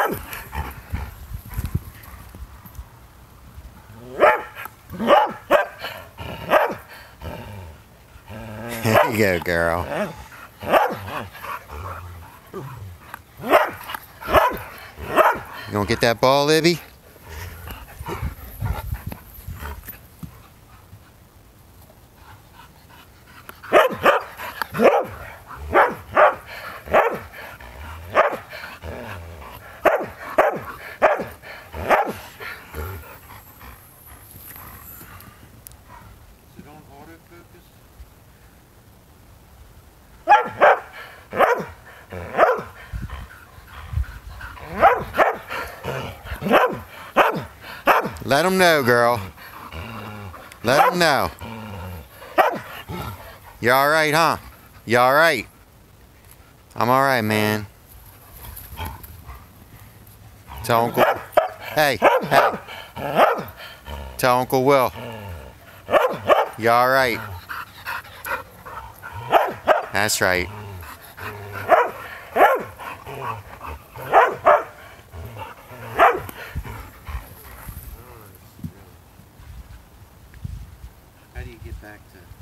There you go, girl. You gonna get that ball, Libby? Let them know, girl. Let them know. You alright, huh? You alright? I'm alright, man. Tell Uncle... Hey, hey. Tell Uncle Will. You alright? That's right. How do you get back to